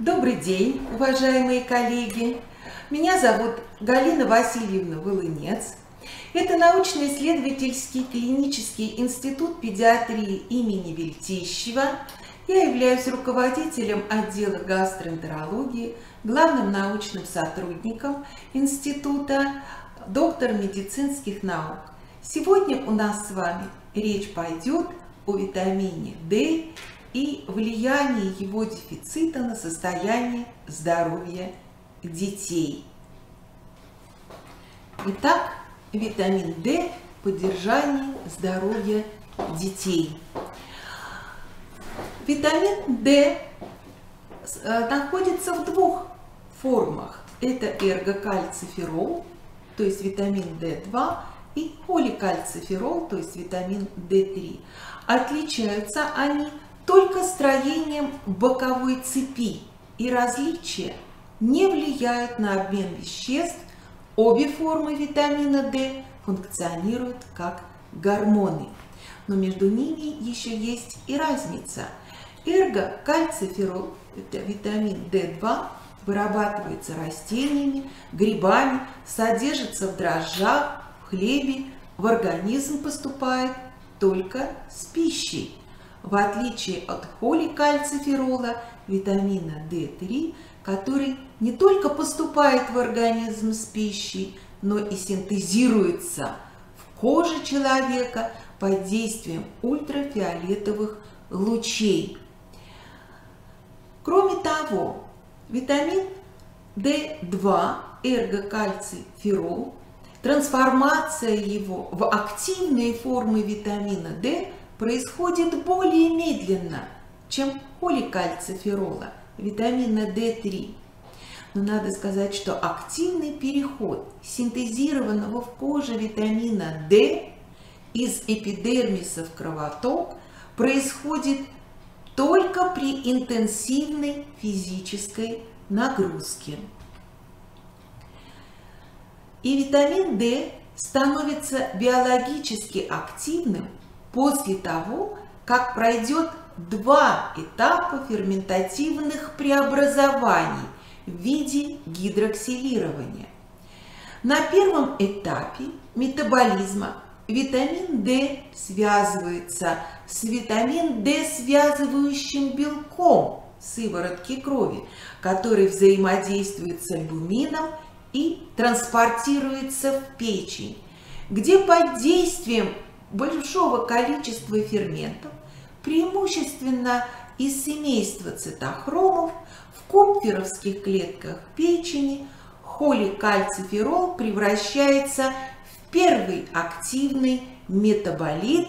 Добрый день, уважаемые коллеги! Меня зовут Галина Васильевна Волынец. Это научно-исследовательский клинический институт педиатрии имени Вельтищева. Я являюсь руководителем отдела гастроэнтерологии, главным научным сотрудником института, доктором медицинских наук. Сегодня у нас с вами речь пойдет о витамине D и влиянии его дефицита на состояние здоровья детей. Итак, витамин D – поддержание здоровья детей. Витамин D находится в двух формах. Это эргокальциферол, то есть витамин D2, и поликальциферол, то есть витамин D3. Отличаются они только строением боковой цепи, и различия не влияют на обмен веществ. Обе формы витамина D функционируют как гормоны, но между ними еще есть и разница. Эргокальциферол, это витамин D2, вырабатывается растениями, грибами, содержится в дрожжах, в хлебе, в организм поступает только с пищей. В отличие от поликальциферола, витамина D3, который не только поступает в организм с пищей, но и синтезируется в коже человека под действием ультрафиолетовых лучей. Кроме того, витамин D2, эргокальциферол, трансформация его в активные формы витамина D происходит более медленно, чем поликальциферола, витамина D3. Но надо сказать, что активный переход синтезированного в коже витамина D из эпидермиса в кровоток происходит только при интенсивной физической нагрузке. И витамин D становится биологически активным после того, как пройдет два этапа ферментативных преобразований в виде гидроксилирования. На первом этапе метаболизма витамин D связывается с витамин D связывающим белком сыворотки крови, который взаимодействует с альбумином и транспортируется в печень, где под действием большого количества ферментов, преимущественно из семейства цитохромов, в купферовских клетках печени холикальциферол превращается в первый активный метаболит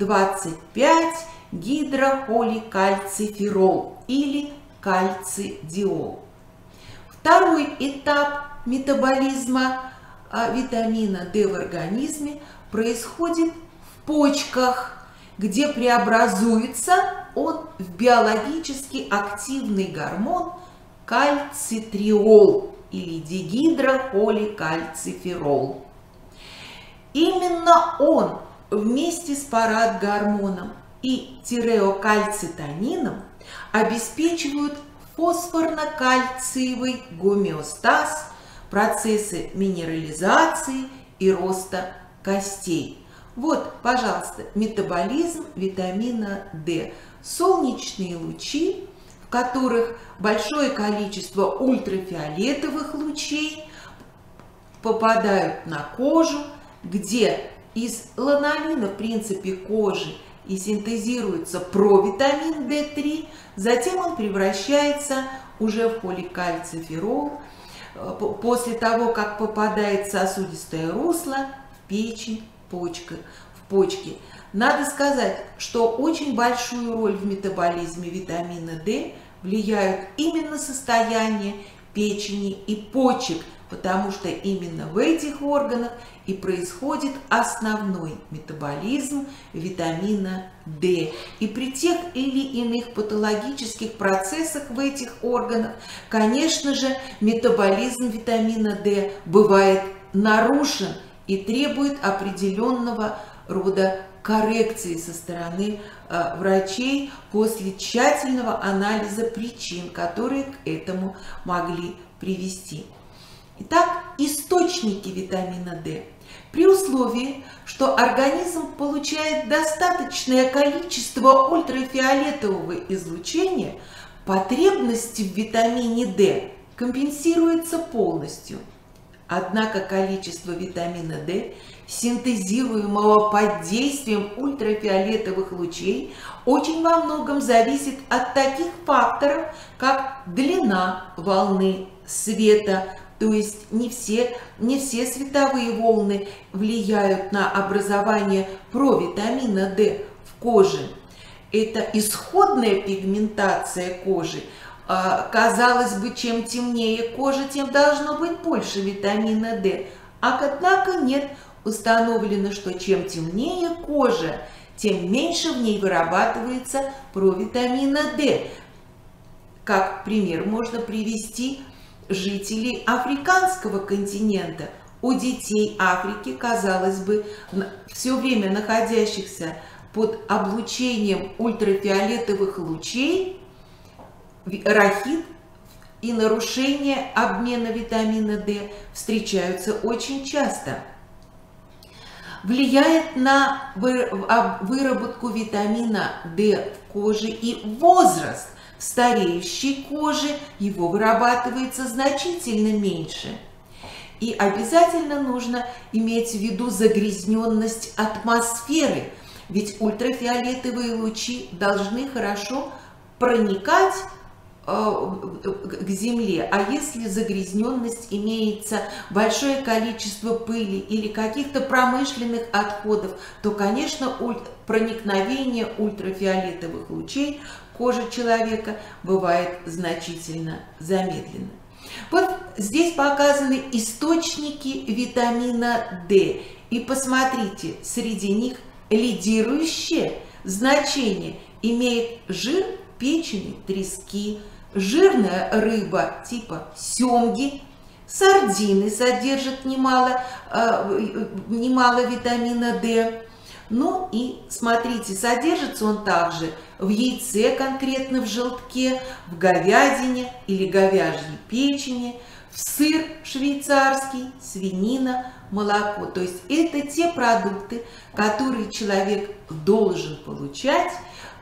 25-гидрохоликальциферол или кальцидиол. Второй этап метаболизма витамина D в организме происходит в почках, где преобразуется он в биологически активный гормон кальцитриол или дигидрохоликальциферол. Именно он вместе с парагормоном и тиреокальцитонином обеспечивают фосфорно-кальциевый гомеостаз, процессы минерализации и роста костей. Вот, пожалуйста, метаболизм витамина D. Солнечные лучи, в которых большое количество ультрафиолетовых лучей попадают на кожу, где из ланолина, в принципе, кожи и синтезируется провитамин D3, затем он превращается уже в поликальциферол после того, как попадает в сосудистое русло, в печень, в почки. Надо сказать, что очень большую роль в метаболизме витамина D влияют именно состояние печени и почек, потому что именно в этих органах и происходит основной метаболизм витамина D. И при тех или иных патологических процессах в этих органах, конечно же, метаболизм витамина D бывает нарушен и требует определенного рода коррекции со стороны врачей после тщательного анализа причин, которые к этому могли привести. Итак, источники витамина D. При условии, что организм получает достаточное количество ультрафиолетового излучения, потребность в витамине D компенсируется полностью. Однако количество витамина D, синтезируемого под действием ультрафиолетовых лучей, очень во многом зависит от таких факторов, как длина волны света. То есть не все световые волны влияют на образование провитамина D в коже. Это исходная пигментация кожи. Казалось бы, чем темнее кожа, тем должно быть больше витамина D. Однако нет, установлено, что чем темнее кожа, тем меньше в ней вырабатывается провитамина D. Как пример можно привести жителей африканского континента. У детей Африки, казалось бы, все время находящихся под облучением ультрафиолетовых лучей, рахит и нарушение обмена витамина D встречаются очень часто. Влияет на выработку витамина D в коже и возраст. В стареющей коже его вырабатывается значительно меньше. И обязательно нужно иметь в виду загрязненность атмосферы, ведь ультрафиолетовые лучи должны хорошо проникать к Земле, а если загрязненность имеется большое количество пыли или каких-то промышленных отходов, то, конечно, проникновение ультрафиолетовых лучей в кожу человека бывает значительно замедлено. Вот здесь показаны источники витамина D, и посмотрите, среди них лидирующее значение имеет жир печени, трески, жирная рыба типа семги, сардины содержат немало витамина D. Ну и смотрите, содержится он также в яйце, конкретно в желтке, в говядине или говяжьей печени, в сыр швейцарский, свинина, молоко. То есть это те продукты, которые человек должен получать,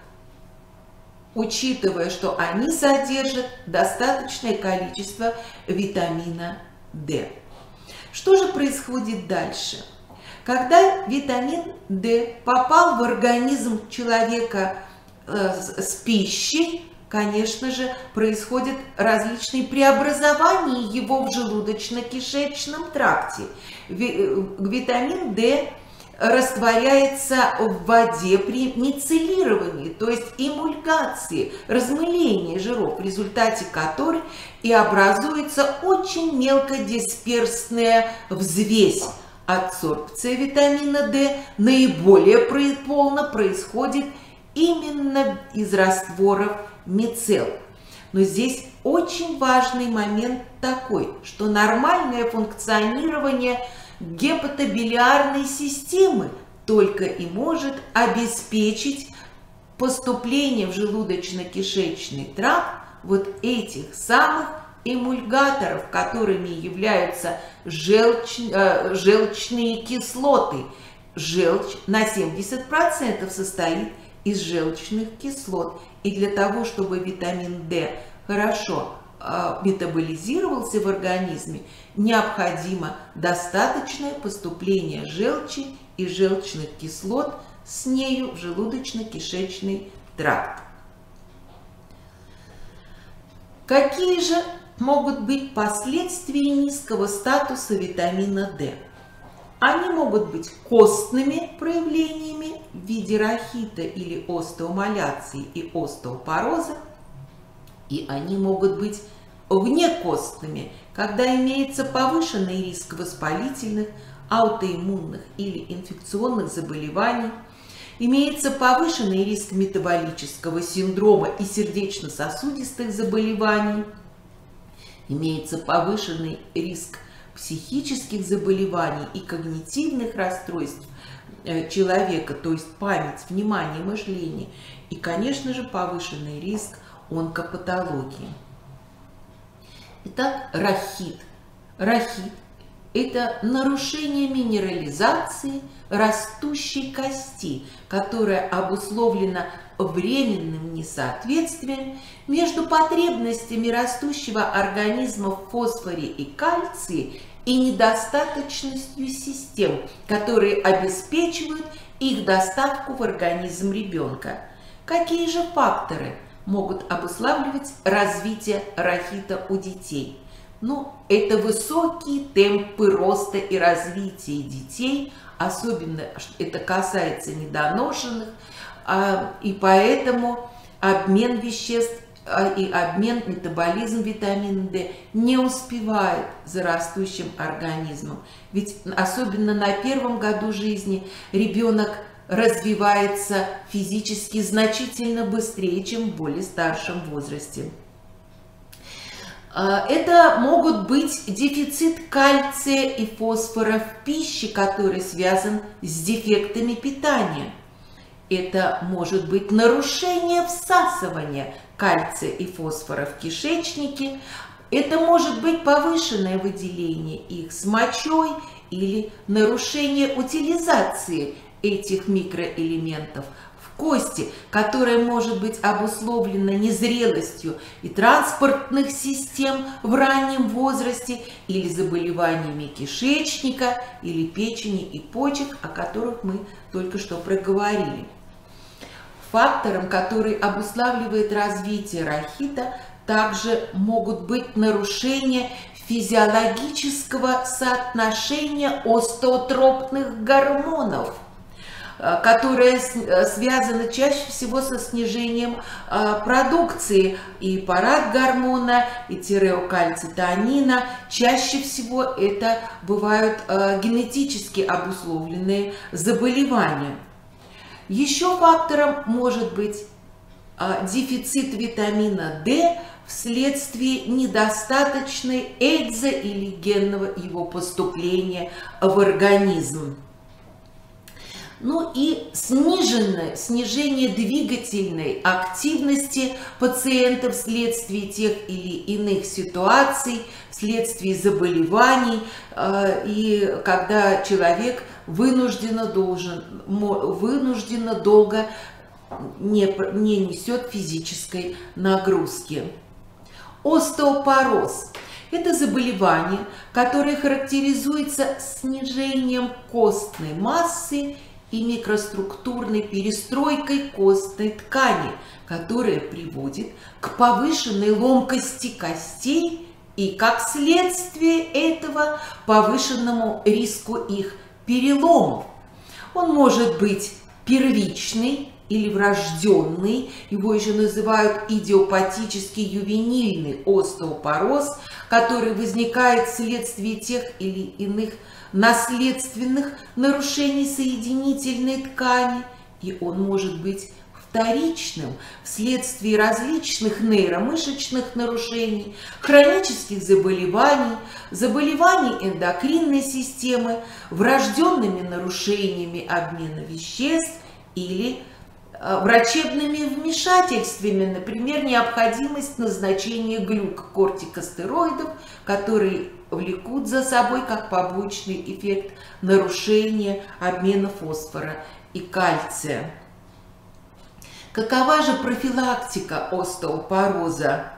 учитывая, что они содержат достаточное количество витамина D. Что же происходит дальше? Когда витамин D попал в организм человека с пищей, конечно же, происходят различные преобразования его в желудочно-кишечном тракте. Витамин D растворяется в воде при мицеллировании, то есть эмульгации, размылении жиров, в результате которой и образуется очень мелкодисперсная взвесь. Адсорбция витамина D наиболее полно происходит именно из растворов мицел. Но здесь очень важный момент такой, что нормальное функционирование гепатобилиарной системы только и может обеспечить поступление в желудочно-кишечный тракт вот этих самых эмульгаторов, которыми являются желчные кислоты. Желчь на 70% состоит из желчных кислот. И для того, чтобы витамин D хорошо метаболизировался в организме, необходимо достаточное поступление желчи и желчных кислот с нею в желудочно-кишечный тракт. Какие же могут быть последствия низкого статуса витамина D? Они могут быть костными проявлениями в виде рахита или остеомаляции и остеопороза, и они могут быть внекостными, когда имеется повышенный риск воспалительных, аутоиммунных или инфекционных заболеваний, имеется повышенный риск метаболического синдрома и сердечно-сосудистых заболеваний, имеется повышенный риск психических заболеваний и когнитивных расстройств, человека, то есть память, внимание, мышление, и, конечно же, повышенный риск онкопатологии. Итак, рахит. Рахит – это нарушение минерализации растущей кости, которая обусловлена временным несоответствием между потребностями растущего организма в фосфоре и кальции и недостаточностью систем, которые обеспечивают их доставку в организм ребенка. Какие же факторы могут обуславливать развитие рахита у детей? Ну, это высокие темпы роста и развития детей, особенно это касается недоношенных, и поэтому обмен веществ и обмен, метаболизм витамина D не успевает за растущим организмом. Ведь особенно на первом году жизни ребенок развивается физически значительно быстрее, чем в более старшем возрасте. Это могут быть дефицит кальция и фосфора в пище, который связан с дефектами питания. Это может быть нарушение всасывания кальция и фосфора в кишечнике. Это может быть повышенное выделение их с мочой или нарушение утилизации этих микроэлементов в кости, которое может быть обусловлено незрелостью и транспортных систем в раннем возрасте или заболеваниями кишечника или печени и почек, о которых мы только что проговорили. Фактором, который обуславливает развитие рахита, также могут быть нарушения физиологического соотношения остеотропных гормонов, которое связано чаще всего со снижением продукции и парагормона, и тиреокальцитонина. Чаще всего это бывают генетически обусловленные заболевания. Еще фактором может быть дефицит витамина D вследствие недостаточной экзо- или генного его поступления в организм. Ну и снижение двигательной активности пациентов вследствие тех или иных ситуаций, вследствие заболеваний, и когда человек вынужденно долго не несет физической нагрузки. Остеопороз – это заболевание, которое характеризуется снижением костной массы и микроструктурной перестройкой костной ткани, которая приводит к повышенной ломкости костей и, как следствие этого, повышенному риску их переломов. Он может быть первичный или врожденный, его еще называют идиопатический ювенильный остеопороз, который возникает вследствие тех или иных наследственных нарушений соединительной ткани, и он может быть вторичным вследствие различных нейромышечных нарушений, хронических заболеваний, заболеваний эндокринной системы, врожденными нарушениями обмена веществ или врачебными вмешательствами, например, необходимость назначения глюкокортикостероидов, которые влекут за собой как побочный эффект нарушения обмена фосфора и кальция. Какова же профилактика остеопороза?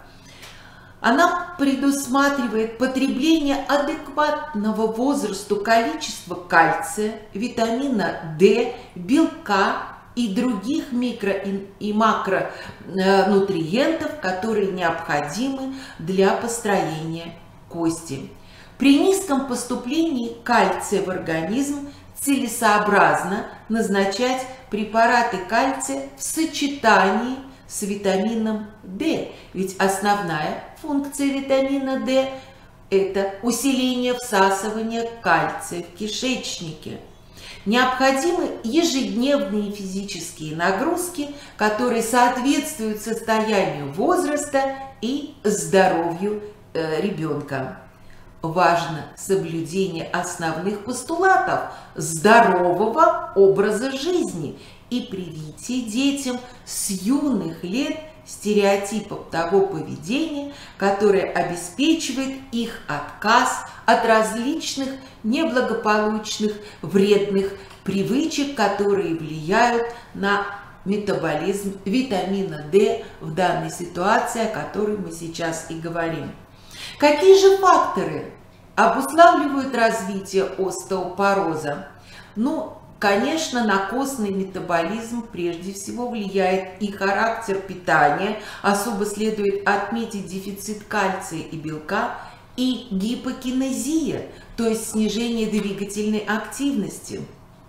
Она предусматривает потребление адекватного возрасту количества кальция, витамина D, белка и других микро- и макронутриентов, которые необходимы для построения кости. При низком поступлении кальция в организм целесообразно назначать препараты кальция в сочетании с витамином D, ведь основная функция витамина D – это усиление всасывания кальция в кишечнике. Необходимы ежедневные физические нагрузки, которые соответствуют состоянию возраста и здоровью ребенка. важно соблюдение основных постулатов здорового образа жизни и привитие детям с юных лет стереотипов того поведения, которое обеспечивает их отказ от различных неблагополучных, вредных привычек, которые влияют на метаболизм витамина D в данной ситуации, о которой мы сейчас и говорим. Какие же факторы обуславливают развитие остеопороза? Ну, конечно, на костный метаболизм прежде всего влияет и характер питания. Особо следует отметить дефицит кальция и белка, и гипокинезия, то есть снижение двигательной активности.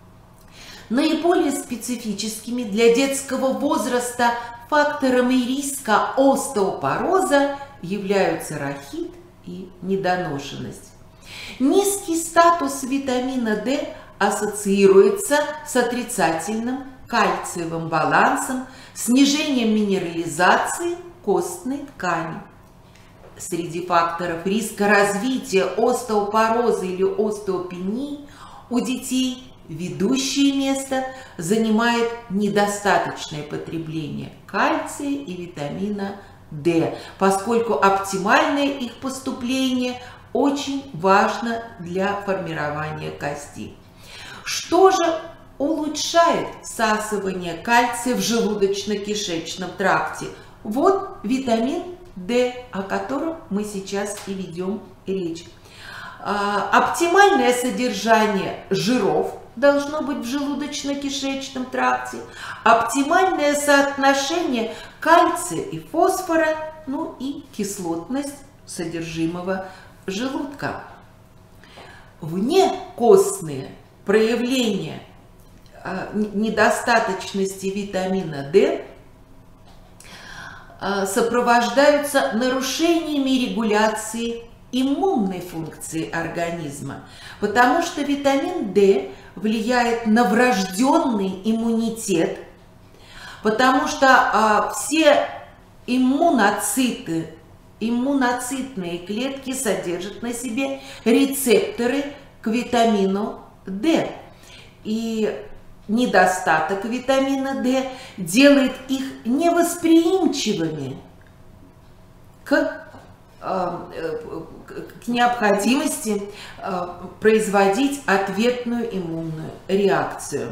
Наиболее специфическими для детского возраста факторами риска остеопороза являются рахит и недоношенность. Низкий статус витамина D ассоциируется с отрицательным кальциевым балансом, снижением минерализации костной ткани. Среди факторов риска развития остеопороза или остеопении у детей ведущее место занимает недостаточное потребление кальция и витамина D, поскольку оптимальное их поступление очень важно для формирования кости. Что же улучшает всасывание кальция в желудочно-кишечном тракте? Вот витамин D, о котором мы сейчас и ведем речь. Оптимальное содержание жиров должно быть в желудочно-кишечном тракте, оптимальное соотношение кальция и фосфора, ну и кислотность содержимого желудка. Внекостные проявления недостаточности витамина D сопровождаются нарушениями регуляции иммунной функции организма, потому что витамин D влияет на врожденный иммунитет, потому что все иммуноцитные клетки содержат на себе рецепторы к витамину D. И недостаток витамина D делает их невосприимчивыми к необходимости производить ответную иммунную реакцию.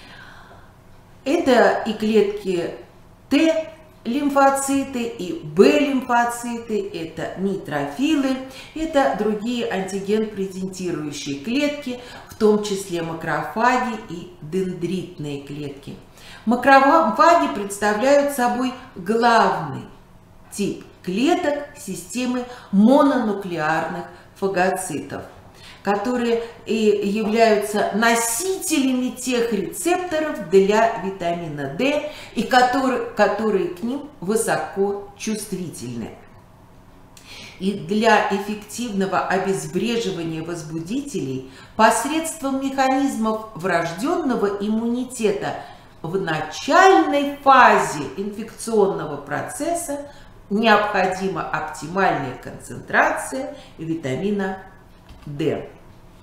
Это и клетки Т-лимфоциты, и Б-лимфоциты, это нейтрофилы, это другие антиген-презентирующие клетки, в том числе макрофаги и дендритные клетки. Макрофаги представляют собой главный тип клеток системы мононуклеарных фагоцитов, которые и являются носителями тех рецепторов для витамина D, и которые к ним высоко чувствительны. И для эффективного обезвреживания возбудителей посредством механизмов врожденного иммунитета в начальной фазе инфекционного процесса необходима оптимальная концентрация витамина D.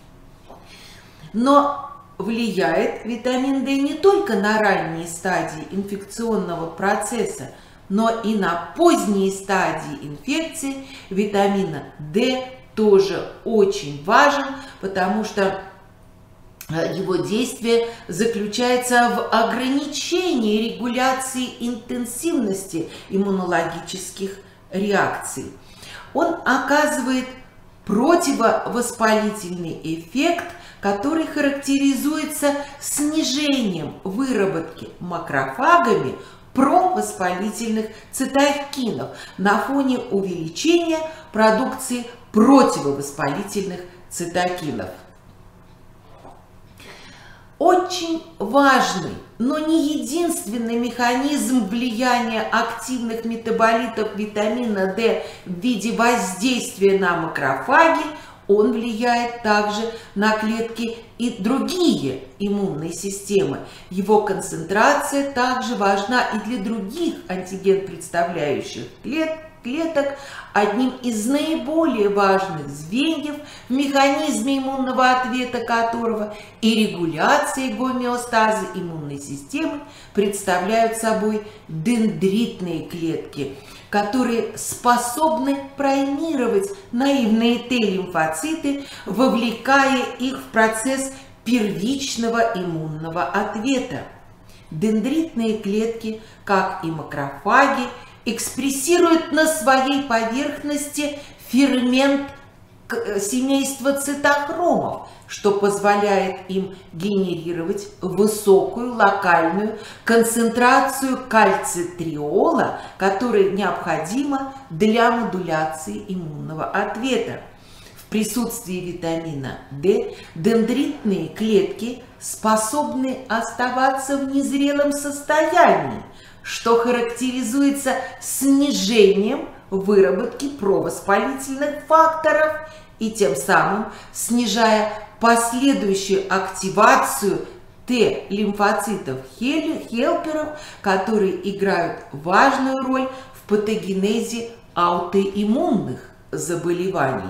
Но влияет витамин D не только на ранние стадии инфекционного процесса, но и на поздние стадии инфекции. Витамина D тоже очень важен, потому что его действие заключается в ограничении регуляции интенсивности иммунологических реакций. Он оказывает противовоспалительный эффект, который характеризуется снижением выработки макрофагами провоспалительных цитокинов на фоне увеличения продукции противовоспалительных цитокинов. Очень важный, но не единственный механизм влияния активных метаболитов витамина D в виде воздействия на макрофаги, он влияет также на клетки и другие иммунные системы. Его концентрация также важна и для других антиген-представляющих клеток, клеток одним из наиболее важных звеньев в механизме иммунного ответа которого и регуляции гомеостаза иммунной системы представляют собой дендритные клетки, которые способны праймировать наивные Т-лимфоциты, вовлекая их в процесс первичного иммунного ответа. Дендритные клетки, как и макрофаги, экспрессируют на своей поверхности фермент семейства цитохромов, что позволяет им генерировать высокую локальную концентрацию кальцитриола, которая необходима для модуляции иммунного ответа. В присутствии витамина D дендритные клетки способны оставаться в незрелом состоянии, что характеризуется снижением выработки провоспалительных факторов и тем самым снижая последующую активацию Т-лимфоцитов-хелперов, которые играют важную роль в патогенезе аутоиммунных заболеваний.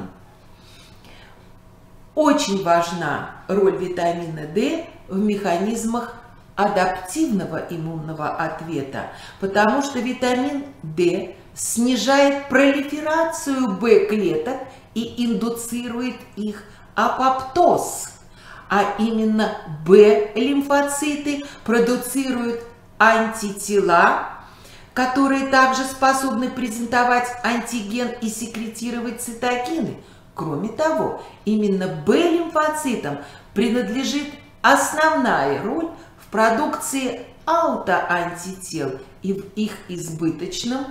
Очень важна роль витамина D в механизмах адаптивного иммунного ответа, потому что витамин D снижает пролиферацию Б-клеток и индуцирует их апоптоз, а именно Б-лимфоциты продуцируют антитела, которые также способны презентовать антиген и секретировать цитокины. Кроме того, именно Б-лимфоцитам принадлежит основная роль в продукции аутоантител и в их избыточном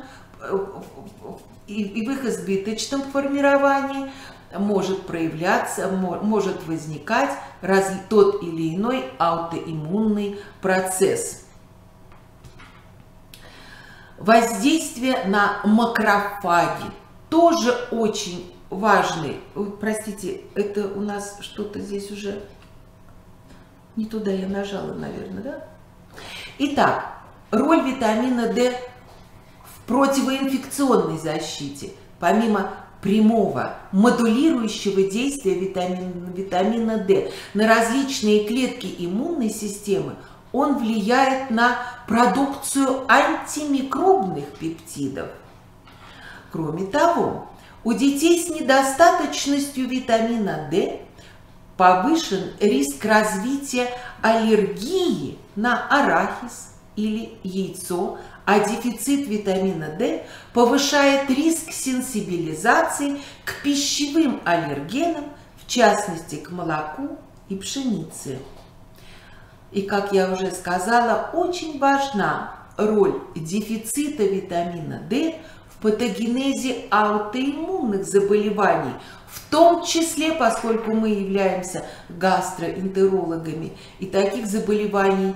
формировании может возникать тот или иной аутоиммунный процесс. Воздействие на макрофаги тоже очень важный. Простите, это у нас что-то здесь уже не туда я нажала, наверное, да? Итак, роль витамина D в противоинфекционной защите. Помимо прямого модулирующего действия витамина D на различные клетки иммунной системы, он влияет на продукцию антимикробных пептидов. Кроме того, у детей с недостаточностью витамина D повышен риск развития аллергии на арахис или яйцо, а дефицит витамина D повышает риск сенсибилизации к пищевым аллергенам, в частности к молоку и пшенице. И, как я уже сказала, очень важна роль дефицита витамина D в патогенезе аутоиммунных заболеваний, в том числе, поскольку мы являемся гастроэнтерологами, и таких заболеваний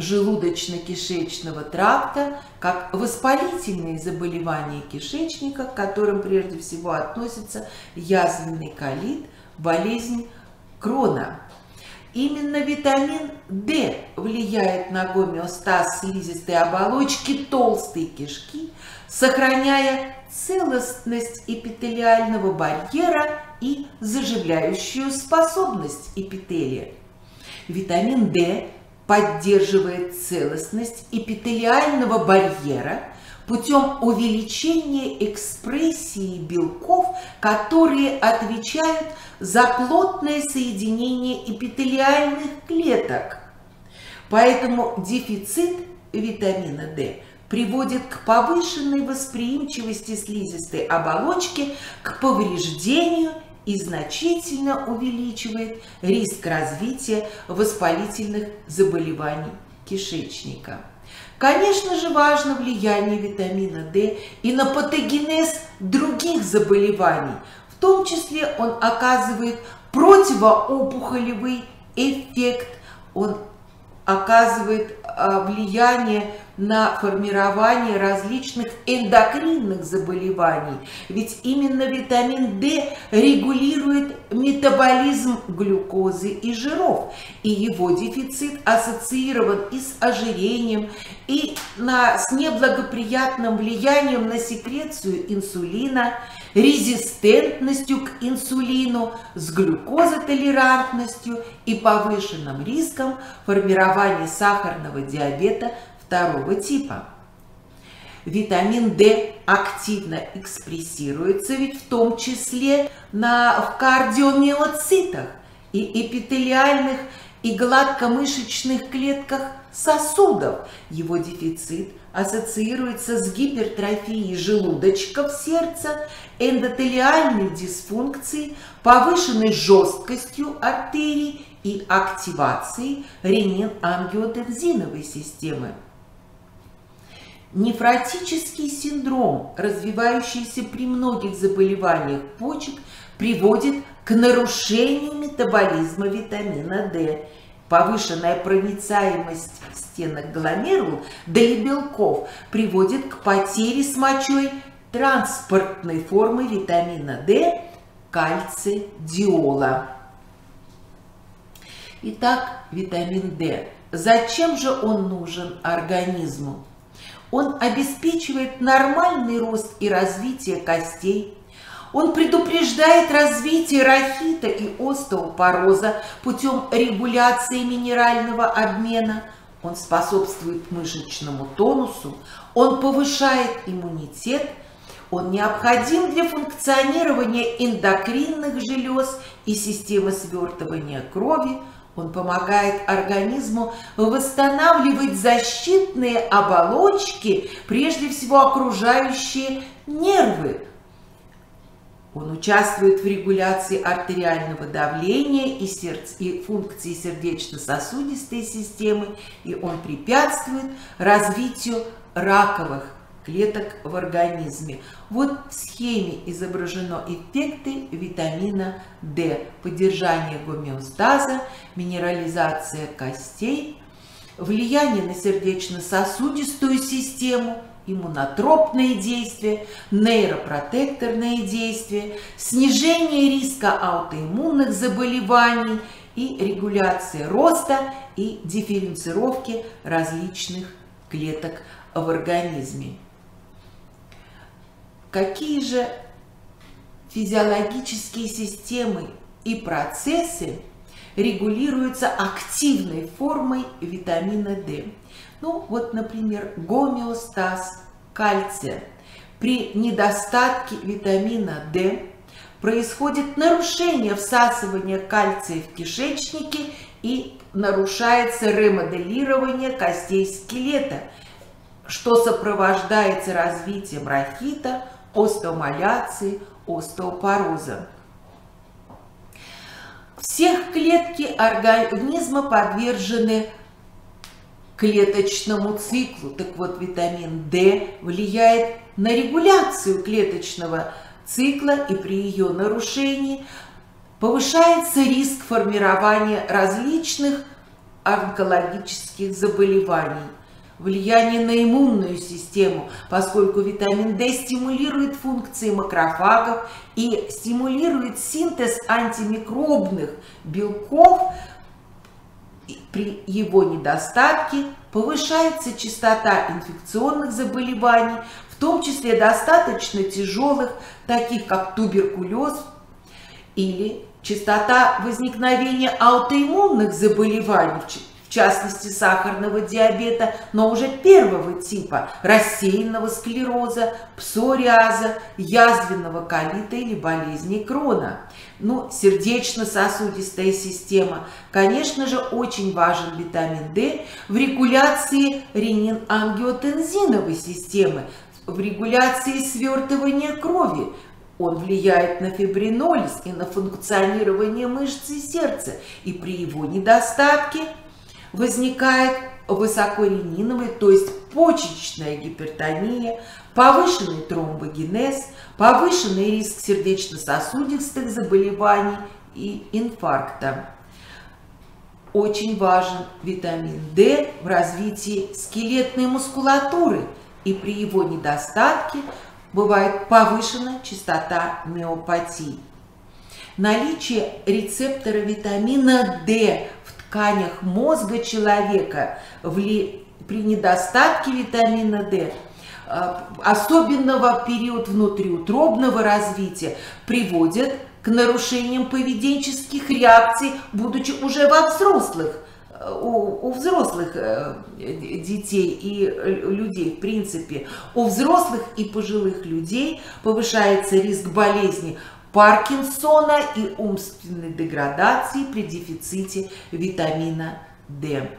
желудочно-кишечного тракта, как воспалительные заболевания кишечника, к которым прежде всего относится язвенный колит, болезнь Крона. Именно витамин D влияет на гомеостаз слизистой оболочки толстой кишки, сохраняя целостность эпителиального барьера и заживляющую способность эпителия. Витамин D поддерживает целостность эпителиального барьера путем увеличения экспрессии белков, которые отвечают за плотное соединение эпителиальных клеток. Поэтому дефицит витамина D приводит к повышенной восприимчивости слизистой оболочки к повреждению и значительно увеличивает риск развития воспалительных заболеваний кишечника. Конечно же, важно влияние витамина D и на патогенез других заболеваний. В том числе он оказывает противоопухолевый эффект, он оказывает влияние на формирование различных эндокринных заболеваний, ведь именно витамин D регулирует метаболизм глюкозы и жиров, и его дефицит ассоциирован и с ожирением, и с неблагоприятным влиянием на секрецию инсулина, резистентностью к инсулину, с глюкозотолерантностью и повышенным риском формирования сахарного диабета второго типа. Витамин D активно экспрессируется ведь в том числе в кардиомиоцитах и эпителиальных и гладкомышечных клетках сосудов. Его дефицит ассоциируется с гипертрофией желудочков сердца, эндотелиальной дисфункцией, повышенной жесткостью артерий и активацией ренин-ангиотензиновой системы. Нефротический синдром, развивающийся при многих заболеваниях почек, приводит к нарушению метаболизма витамина D. Повышенная проницаемость стенок гломерул для белков приводит к потере с мочой транспортной формы витамина D – кальцидиола. Итак, витамин D. Зачем же он нужен организму? Он обеспечивает нормальный рост и развитие костей. Он предупреждает развитие рахита и остеопороза путем регуляции минерального обмена. Он способствует мышечному тонусу. Он повышает иммунитет. Он необходим для функционирования эндокринных желез и системы свертывания крови. Он помогает организму восстанавливать защитные оболочки, прежде всего окружающие нервы. Он участвует в регуляции артериального давления и функции сердечно-сосудистой системы, и он препятствует развитию раковых клеток в организме. Вот в схеме изображены эффекты витамина D. Поддержание гомеостаза, минерализация костей, влияние на сердечно-сосудистую систему, иммунотропные действия, нейропротекторные действия, снижение риска аутоиммунных заболеваний и регуляция роста и дифференцировки различных клеток в организме. Какие же физиологические системы и процессы регулируются активной формой витамина D? Ну, вот, например, гомеостаз кальция. При недостатке витамина D происходит нарушение всасывания кальция в кишечнике и нарушается ремоделирование костей скелета, что сопровождается развитием рахита, остеомаляции, остеопороза. Всех клетки организма подвержены клеточному циклу. Так вот, витамин D влияет на регуляцию клеточного цикла, и при ее нарушении повышается риск формирования различных онкологических заболеваний. Влияние на иммунную систему, поскольку витамин D стимулирует функции макрофагов и стимулирует синтез антимикробных белков. При его недостатке повышается частота инфекционных заболеваний, в том числе достаточно тяжелых, таких как туберкулез, или частота возникновения аутоиммунных заболеваний, в частности сахарного диабета, но уже первого типа, рассеянного склероза, псориаза, язвенного колита или болезни Крона. Ну, сердечно-сосудистая система. Конечно же, очень важен витамин D в регуляции ренин-ангиотензиновой системы, в регуляции свертывания крови. Он влияет на фибринолиз и на функционирование мышц и сердца, и при его недостатке возникает высокорениновый, то есть почечная гипертония, повышенный тромбогенез, повышенный риск сердечно-сосудистых заболеваний и инфаркта. очень важен витамин D в развитии скелетной мускулатуры, и при его недостатке бывает повышена частота миопатий. Наличие рецептора витамина D в тканях мозга человека при недостатке витамина D, особенно в период внутриутробного развития, приводит к нарушениям поведенческих реакций, будучи уже у взрослых детей и людей, в принципе. У взрослых и пожилых людей повышается риск болезни Паркинсона и умственной деградации при дефиците витамина D.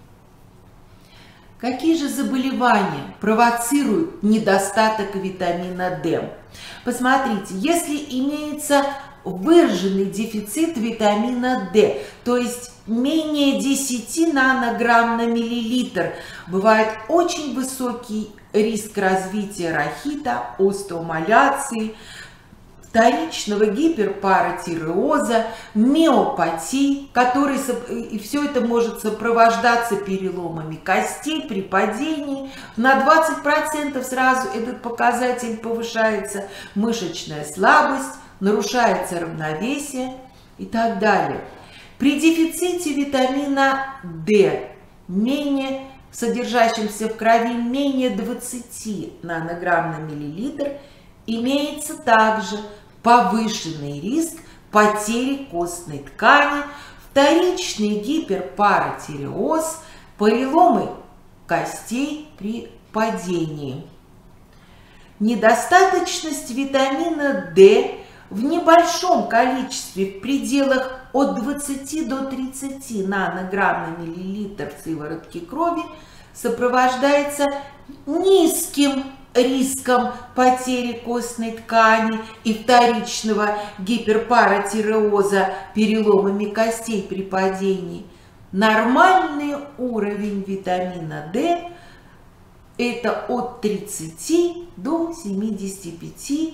Какие же заболевания провоцируют недостаток витамина D? Посмотрите, если имеется выраженный дефицит витамина D, то есть менее 10 нанограмм на миллилитр, бывает очень высокий риск развития рахита, остеомаляции, вторичного гиперпаратиреоза, миопатий, и все это может сопровождаться переломами костей при падении. На 20% сразу этот показатель повышается, мышечная слабость, нарушается равновесие и так далее. При дефиците витамина D, содержащемся в крови менее 20 нанограмм на миллилитр, имеется также повышенный риск потери костной ткани, вторичный гиперпаратиреоз, переломы костей при падении. Недостаточность витамина D в небольшом количестве, в пределах от 20 до 30 нанограмм на миллилитр в сыворотке крови, сопровождается низким риском потери костной ткани и вторичного гиперпаратиреоза, переломами костей при падении. Нормальный уровень витамина D – это от 30 до 75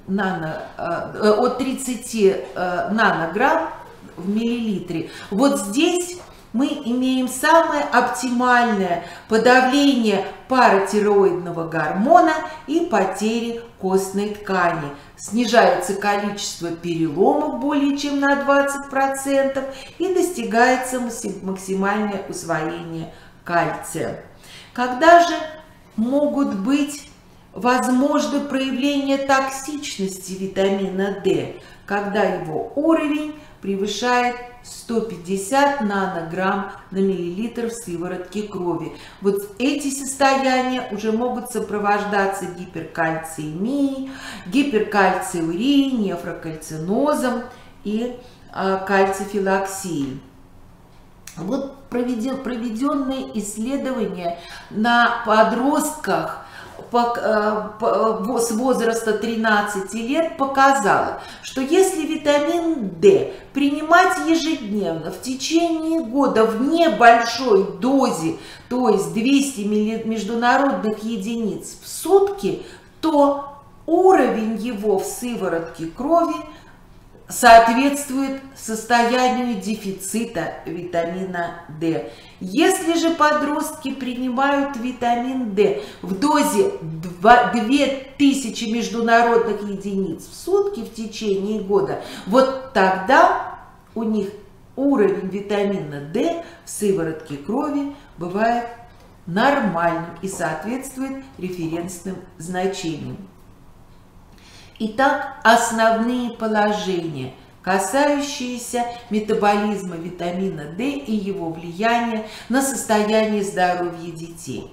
нанограмм в миллилитре. Вот здесь мы имеем самое оптимальное подавление паратиреоидного гормона и потери костной ткани. Снижается количество переломов более чем на 20% и достигается максимальное усвоение кальция. Когда же могут быть возможны проявления токсичности витамина D? Когда его уровень превышает 150 нанограмм на миллилитр в сыворотке крови. Вот эти состояния уже могут сопровождаться гиперкальциемией, гиперкальциурией, нефрокальцинозом и кальцифилоксией. Вот проведенные исследования на подростках с возраста 13 лет показало, что если витамин D принимать ежедневно в течение года в небольшой дозе, то есть 200 международных единиц в сутки, то уровень его в сыворотке крови соответствует состоянию дефицита витамина D. Если же подростки принимают витамин D в дозе 2000 международных единиц в сутки в течение года, вот тогда у них уровень витамина D в сыворотке крови бывает нормальным и соответствует референсным значениям. Итак, основные положения, касающиеся метаболизма витамина D и его влияния на состояние здоровья детей.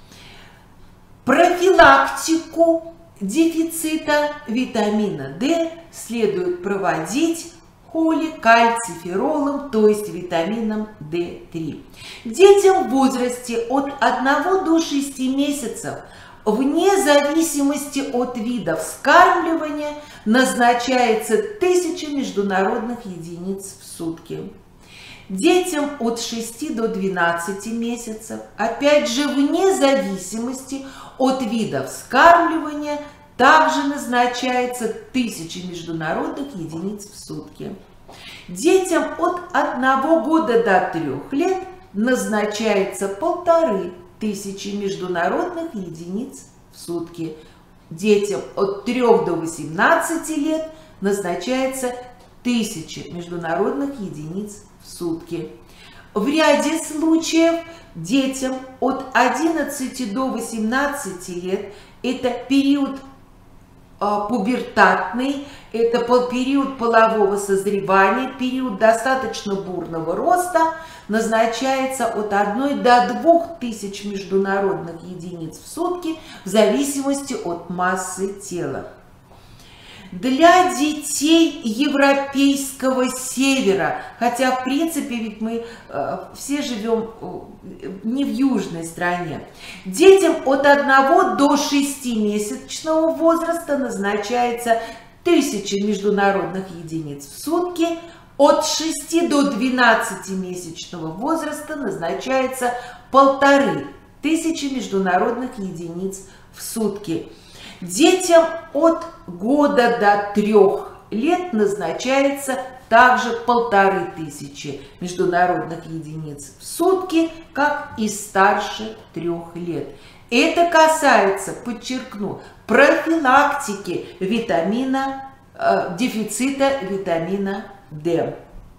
Профилактику дефицита витамина D следует проводить холекальциферолом, то есть витамином D3. Детям в возрасте от 1 до 6 месяцев вне зависимости от вида вскармливания назначается 1000 международных единиц в сутки. Детям от 6 до 12 месяцев, опять же вне зависимости от вида вскармливания, также назначается 1000 международных единиц в сутки. Детям от 1 года до 3 лет назначается 1500 международных единиц в сутки. Детям от 3 до 18 лет назначается 1000 международных единиц в сутки. В ряде случаев детям от 11 до 18 лет, это период пубертатный, это период полового созревания, период достаточно бурного роста, назначается от 1 до 2000 международных единиц в сутки в зависимости от массы тела. Для детей европейского севера, хотя в принципе ведь мы все живем не в южной стране, детям от 1 до 6-месячного возраста назначается 1000 международных единиц в сутки, от 6 до 12-месячного возраста назначается 1500 международных единиц в сутки. Детям от года до 3 лет назначается также 1500 международных единиц в сутки, как и старше 3 лет. Это касается, подчеркну, профилактики дефицита витамина D.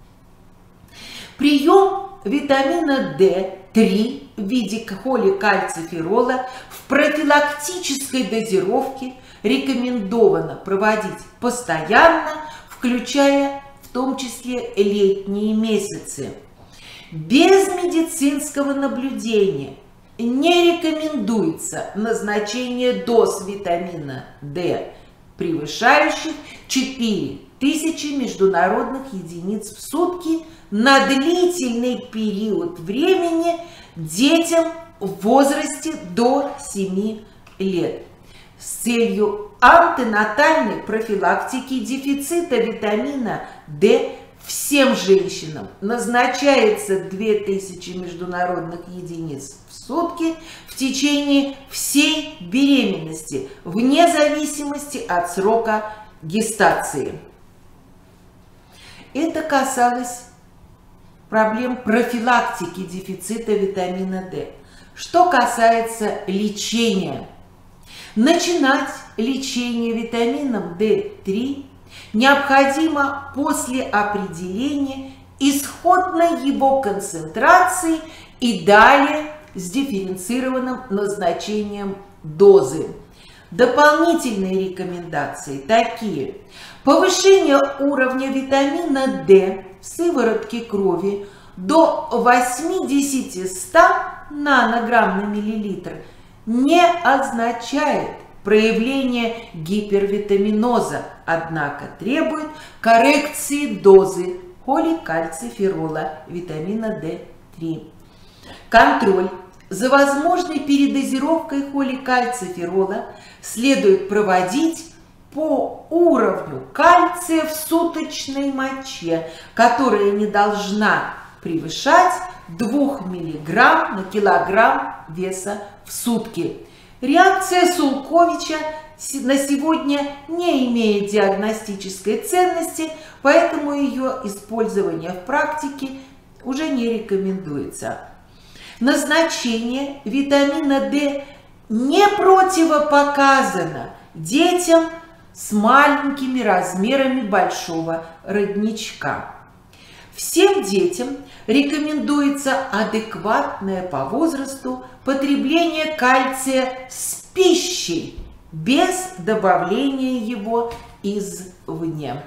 Прием витамина D3 в виде холикальциферола в профилактической дозировке рекомендовано проводить постоянно, включая в том числе летние месяцы. Без медицинского наблюдения не рекомендуется назначение доз витамина D, превышающих 4000 международных единиц в сутки на длительный период времени детям в возрасте до 7 лет. С целью антенатальной профилактики дефицита витамина D всем женщинам назначается 2000 международных единиц в сутки в течение всей беременности, вне зависимости от срока гестации. Это касалось проблем профилактики дефицита витамина D. Что касается лечения, начинать лечение витамином D3 необходимо после определения исходной его концентрации и далее с дифференцированным назначением дозы. Дополнительные рекомендации такие: повышение уровня витамина D в сыворотке крови до 80-100 нанограмм на миллилитр не означает проявление гипервитаминоза, однако требует коррекции дозы холикальциферола витамина D3. Контроль за возможной передозировкой холикальциферола следует проводить по уровню кальция в суточной моче, которая не должна превышать 2 мг на килограмм веса в сутки. Реакция Сулковича на сегодня не имеет диагностической ценности, поэтому ее использование в практике уже не рекомендуется. Назначение витамина D не противопоказано детям с маленькими размерами большого родничка. Всем детям рекомендуется адекватное по возрасту потребление кальция с пищей, без добавления его извне.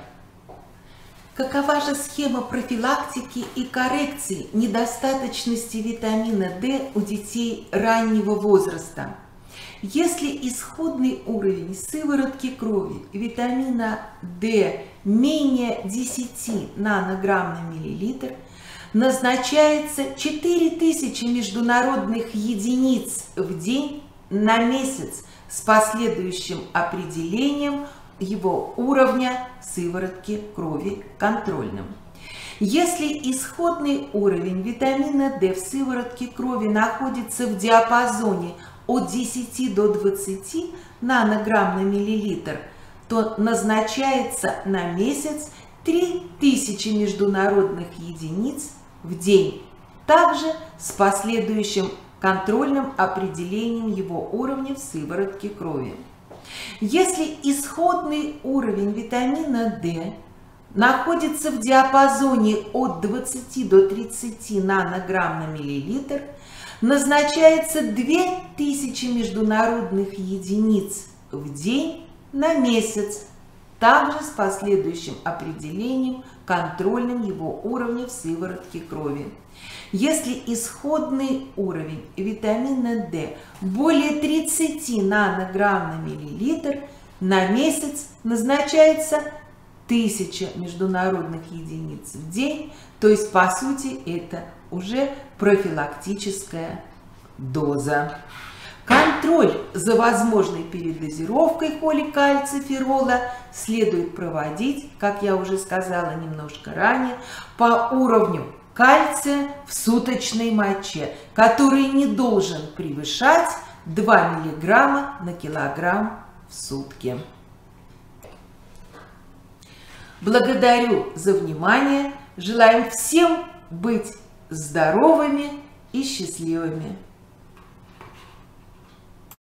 Какова же схема профилактики и коррекции недостаточности витамина D у детей раннего возраста? Если исходный уровень сыворотки крови витамина D менее 10 нанограмм на миллилитр, назначается 4000 международных единиц в день на месяц с последующим определением его уровня сыворотки крови контрольным. Если исходный уровень витамина D в сыворотке крови находится в диапазоне от 10 до 20 нанограмм на миллилитр, то назначается на месяц 3000 международных единиц в день, также с последующим контрольным определением его уровня в сыворотке крови. Если исходный уровень витамина D находится в диапазоне от 20 до 30 нанограмм на миллилитр, назначается 2000 международных единиц в день на месяц, также с последующим определением контрольным его уровня в сыворотке крови. Если исходный уровень витамина D более 30 нанограмм на миллилитр, на месяц назначается 1000 международных единиц в день, то есть по сути это уже профилактическая доза. Контроль за возможной передозировкой холикальциферола следует проводить, как я уже сказала немножко ранее, по уровню кальция в суточной моче, который не должен превышать 2 мг на килограмм в сутки. Благодарю за внимание. Желаем всем быть здоровыми и счастливыми.